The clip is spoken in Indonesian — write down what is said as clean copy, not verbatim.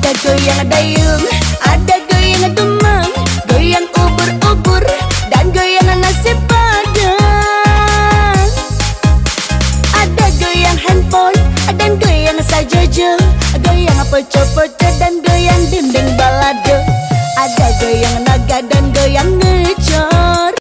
Ada goyang dayung, ada goyang demang, goyang ubur-ubur, dan goyang nasi padang. Ada goyang handphone, dan goyang sajojo, goyang poco-poco, dan goyang